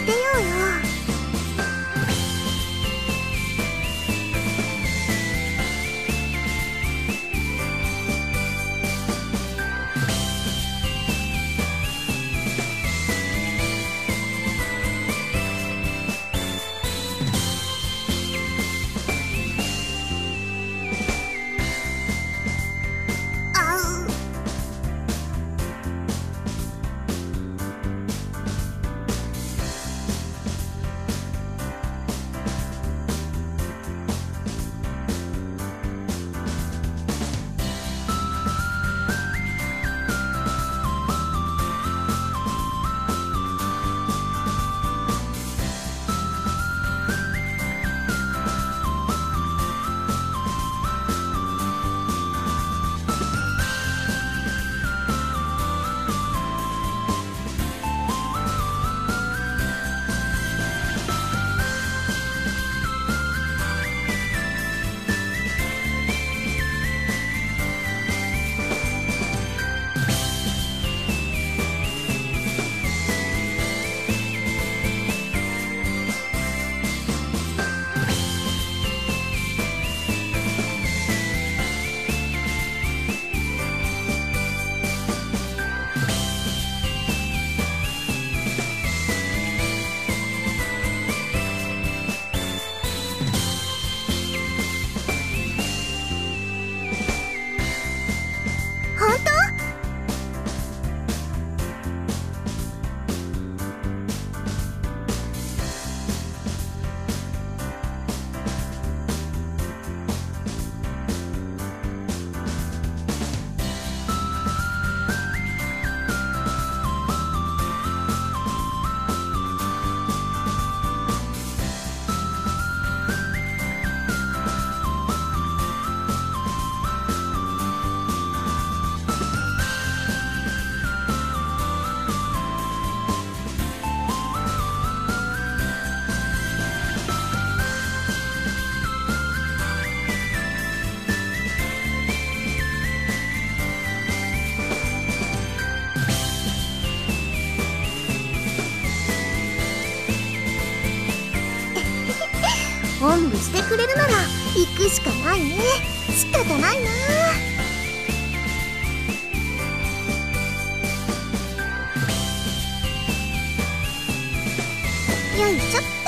してようよ。おんぶしてくれるなら行くしかないね。仕方ないな。よいしょっと。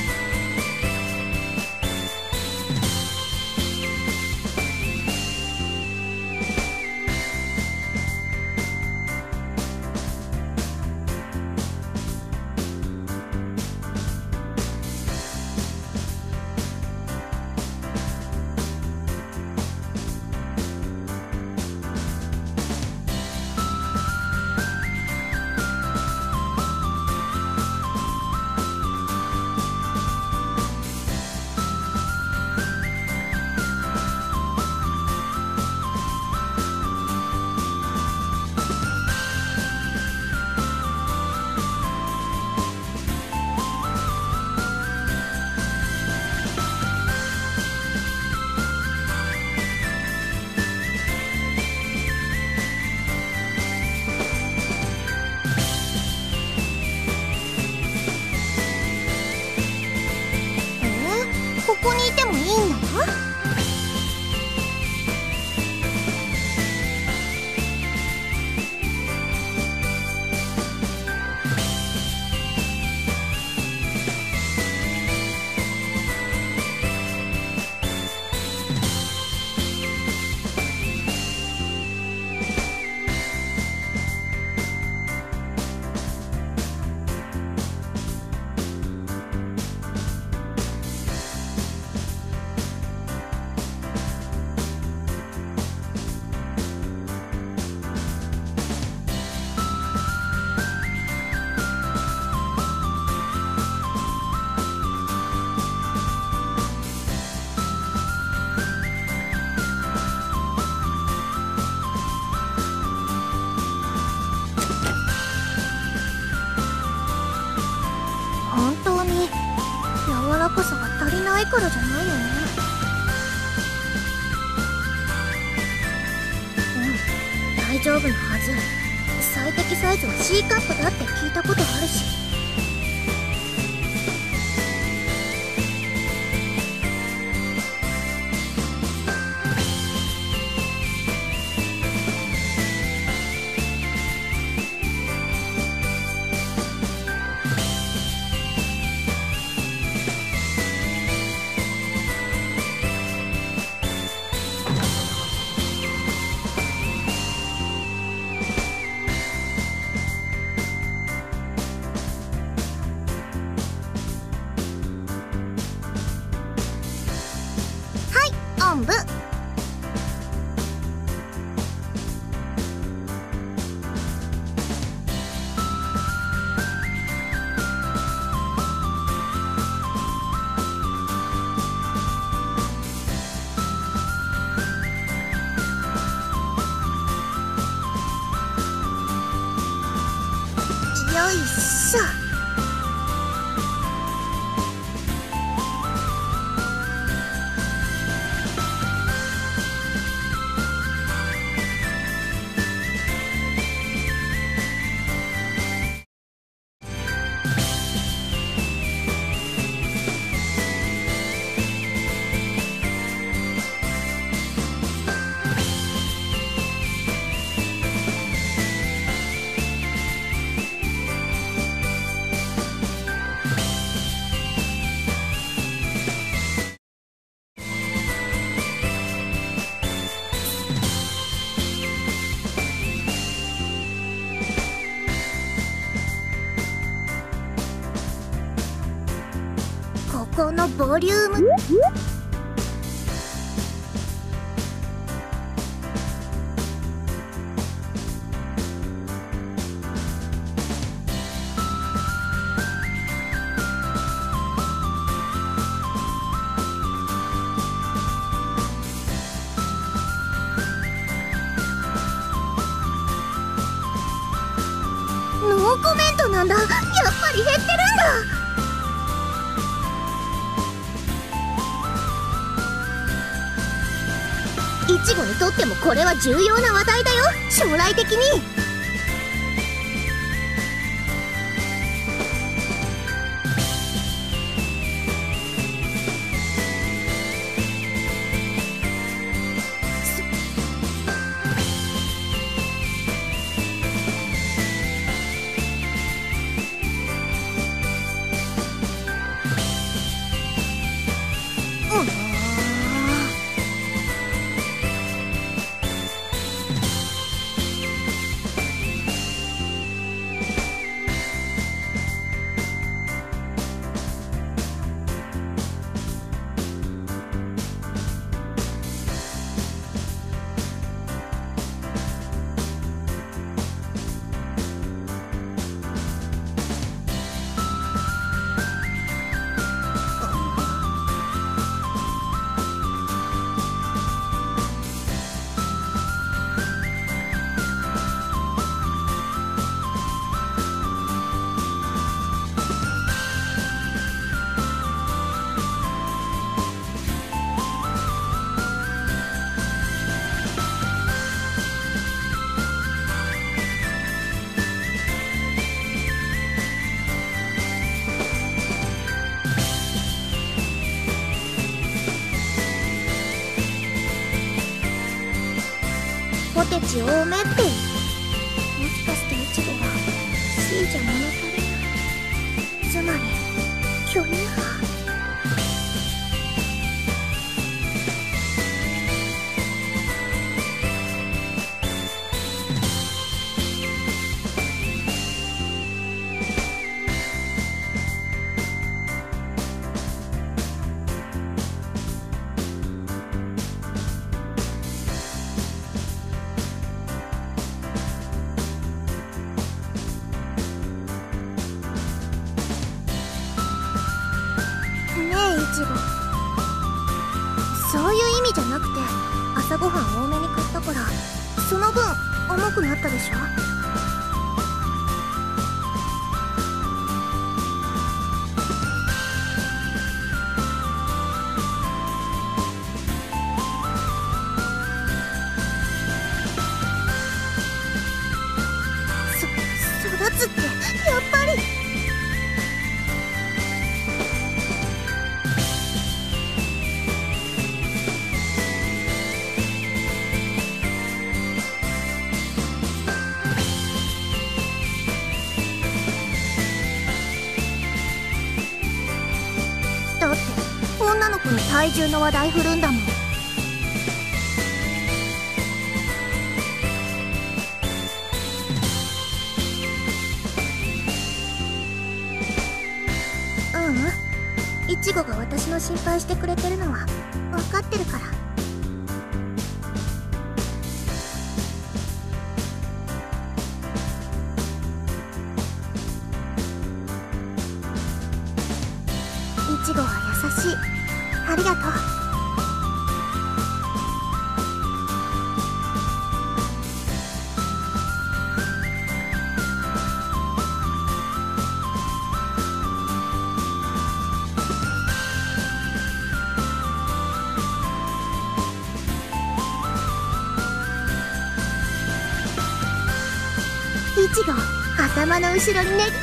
ここにいてもいいんだよ。本当に柔らかさが足りないからじゃないよね。大丈夫なはず。最適サイズは C カップだって聞いたことあるし。 んぶ。よいしょ。このボリューム。ノーコメントなんだ。やっぱり減ってるんだ。イチゴにとってもこれは重要な話題だよ、将来的に。ポテチ多めって。もしかしてイチゴが C じゃ物足りない。つまり巨乳が。そういう意味じゃなくて、朝ごはん多めに買ったからその分重くなったでしょ。育つってやっぱり。だって女の子に体重の話題振るんだもん。ううん、イチゴが私の心配してくれてるのは分かってるから。 ありがとう。いちご、頭の後ろにね。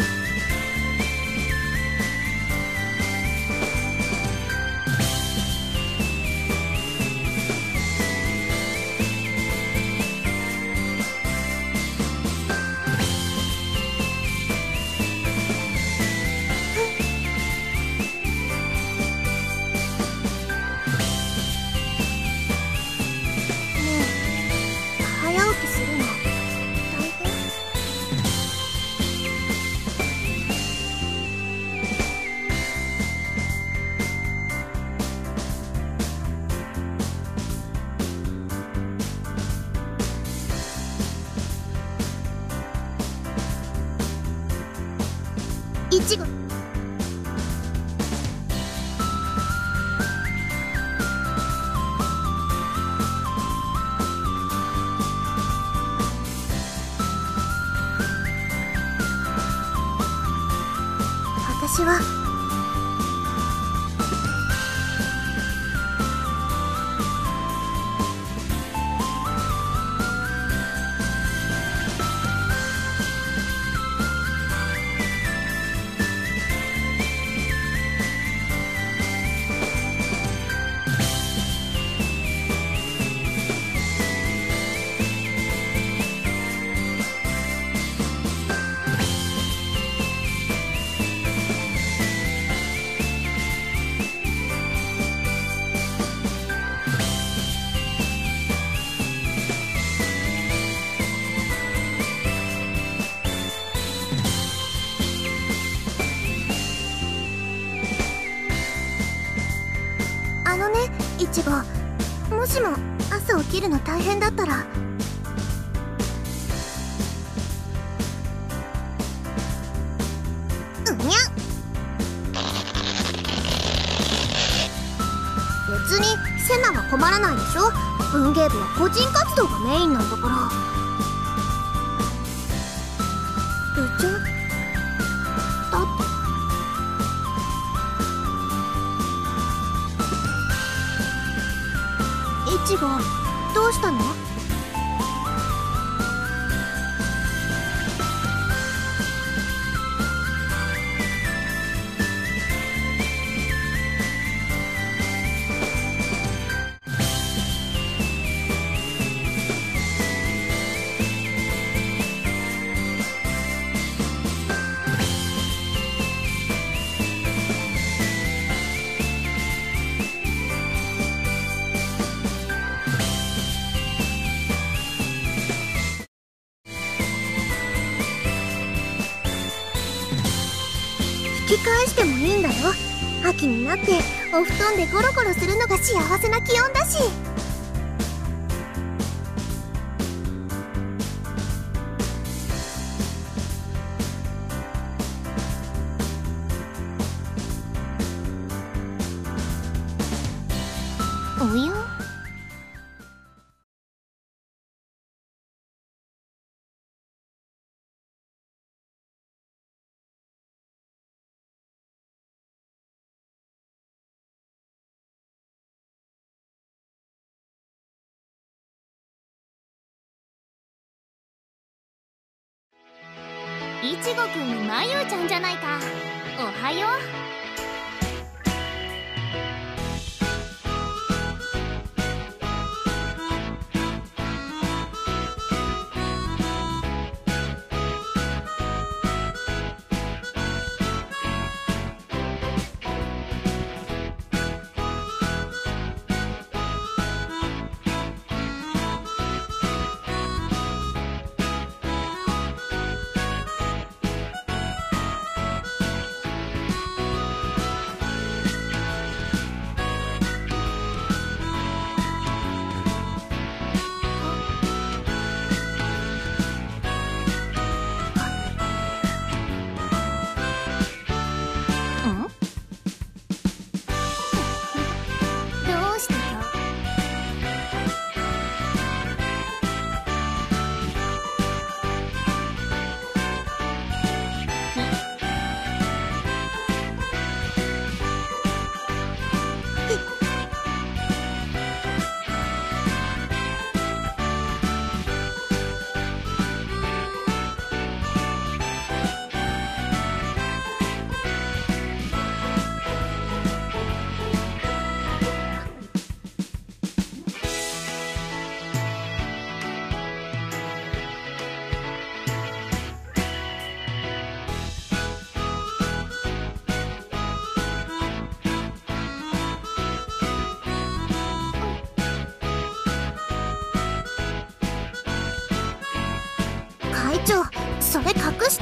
いちご、私はいちご、もしも朝起きるの大変だったら。うにゃ。別にセナは困らないでしょ。文芸部は個人活動がメインなんだから。部長だって。いちご、どうしたの？引き返してもいいんだよ。秋になってお布団でゴロゴロするのが幸せな気温だし。おや？いちごくんのまゆうちゃんじゃないか。おはよう。 それ隠して。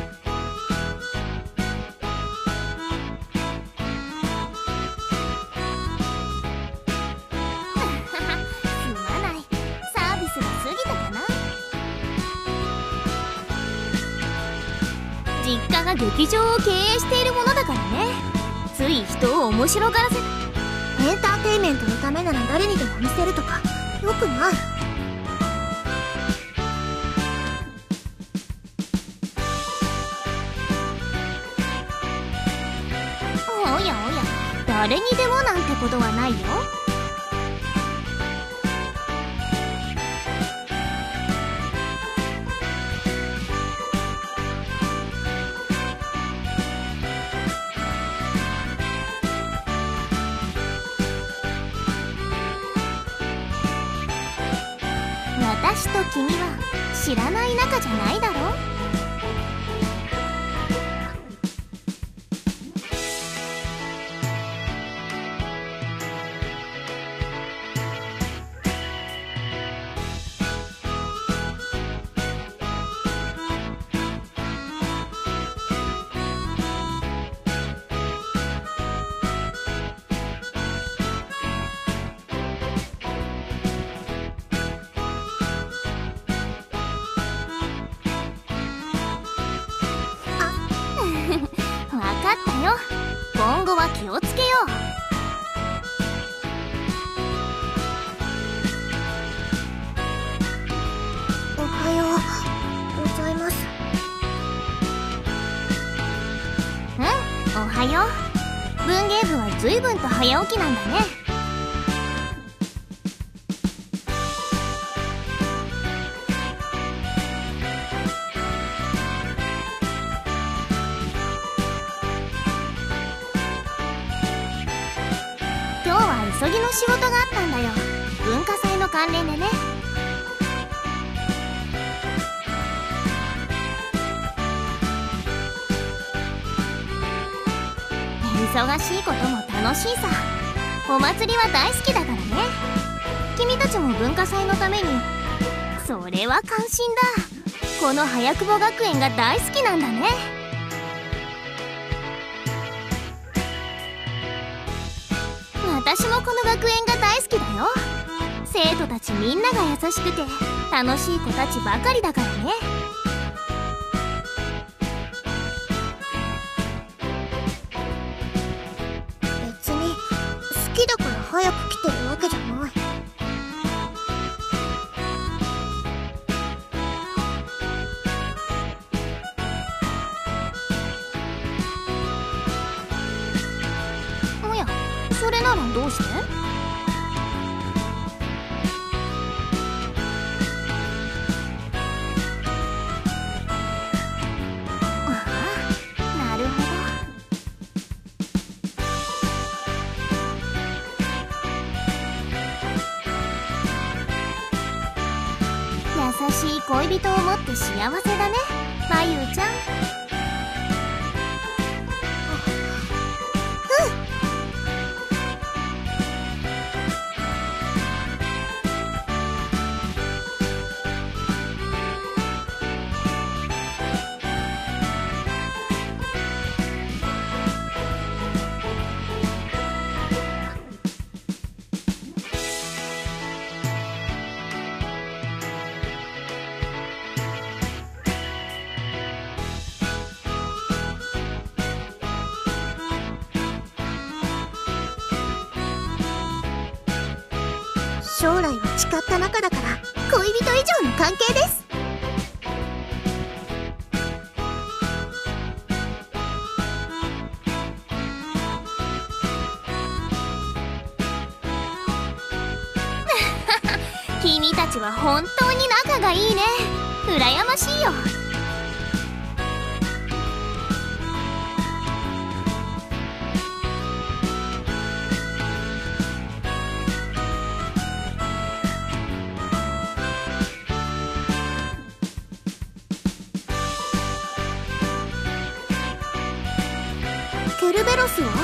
実家が劇場を経営しているものだからね。つい人を面白がらせ。 エンターテインメントのためなら誰にでも見せるとかよくない。 おやおや、誰にでもなんてことはないよ。私と君は知らない仲じゃないだろ。分かったよ。今後は気をつけよう。 おはようございます。 うん、おはよう。文芸部は随分と早起きなんだね。今日は急ぎの仕事があったんだよ。文化祭の関連でね。忙しいことも楽しいさ。お祭りは大好きだからね。君たちも文化祭のために。それは感心だ。この早久保学園が大好きなんだね。私もこの学園が大好きだよ。生徒たちみんなが優しくて楽しい子たちばかりだからね。 別に好きだから早く来てるわけじゃない。 おや、それならどうして？ああ、なるほど。優しい恋人を持って幸せだね、まゆちゃん。 将来は誓った仲だから恋人以上の関係です。 君たちは本当に仲がいいね。羨ましいよ。 ケルベロスは？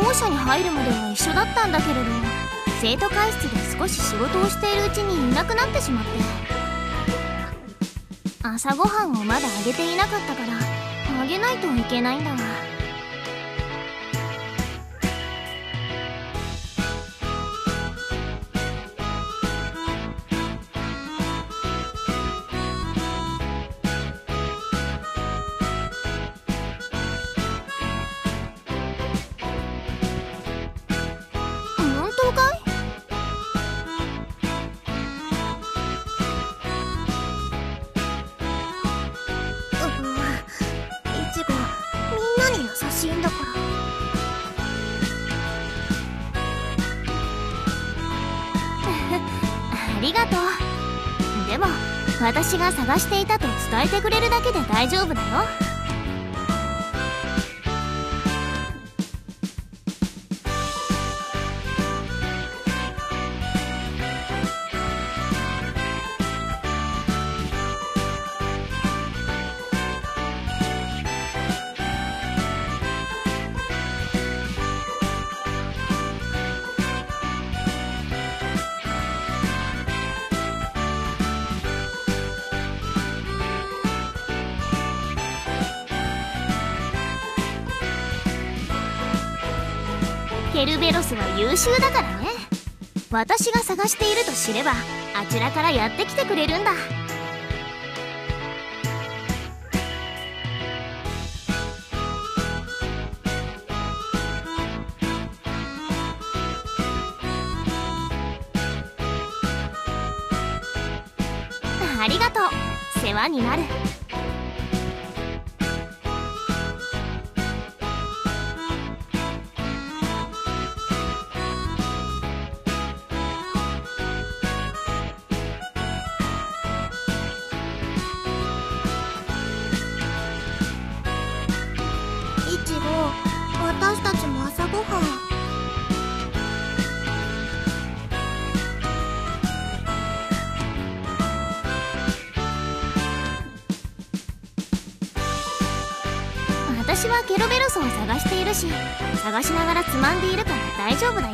校舎に入るまでは一緒だったんだけれど、生徒会室で少し仕事をしているうちにいなくなってしまって、朝ごはんをまだあげていなかったからあげないといけないんだわ。本当かい？ いちご、みんなに優しいんだから。 ありがとう。でも私が探していたと伝えてくれるだけで大丈夫だよ。ケルベロスは優秀だからね。私が探していると知ればあちらからやってきてくれるんだ。ありがとう。世話になる。 いちご、私たちも朝ごはん。 私はケルベロスを探しているし、探しながらつまんでいるから大丈夫だよ。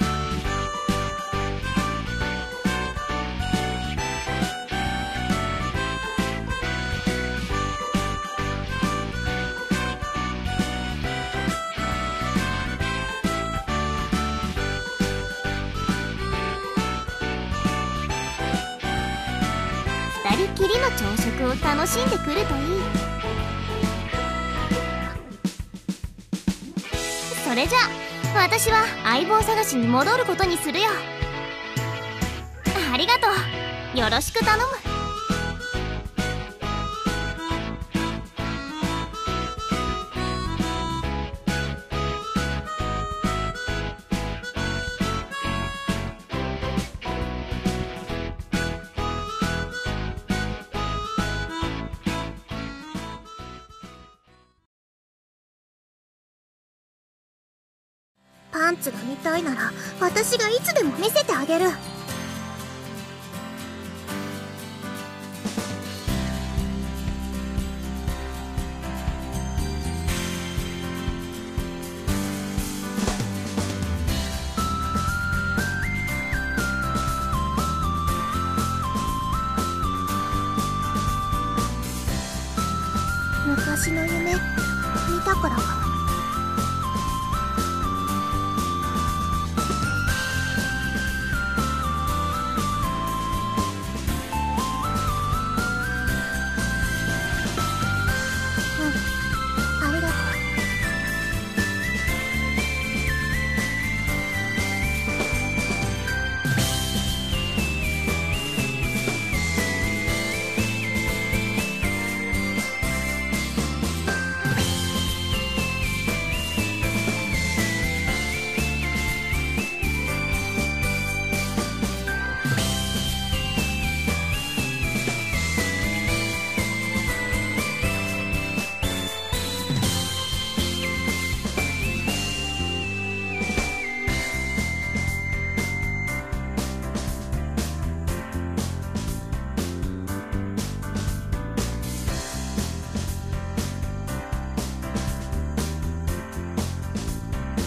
二人きりの朝食を楽しんでくるといい。それじゃあ私は相棒探しに戻ることにするよ。ありがとう。よろしく頼む。 パンツが見たいなら私がいつでも見せてあげる。昔の夢見たからかも。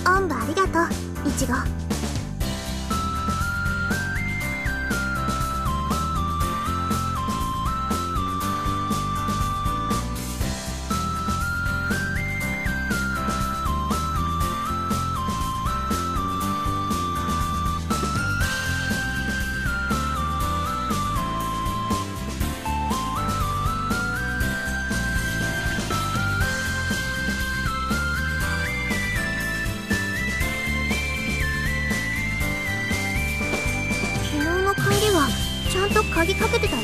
おんぶありがとう、いちご。ちゃんと鍵かけてたよ。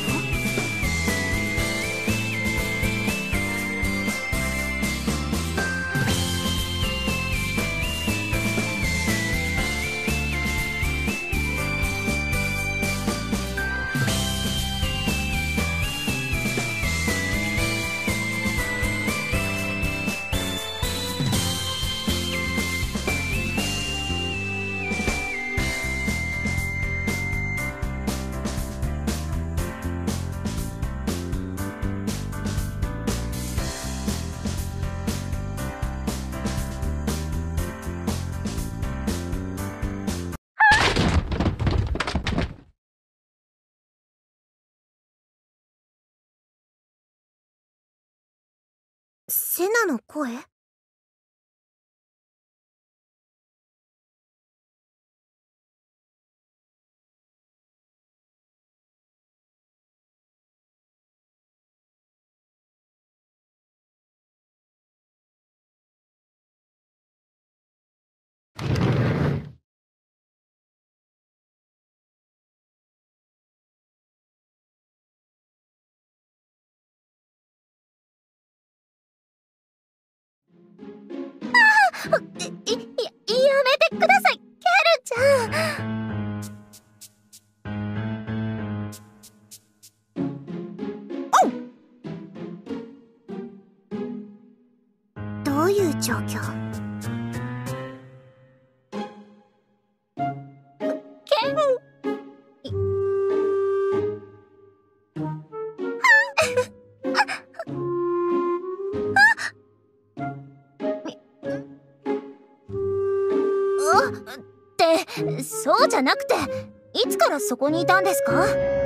セナの声？やめてください、キャルちゃん。どういう状況？ケンってそうじゃなくて、いつからそこにいたんですか？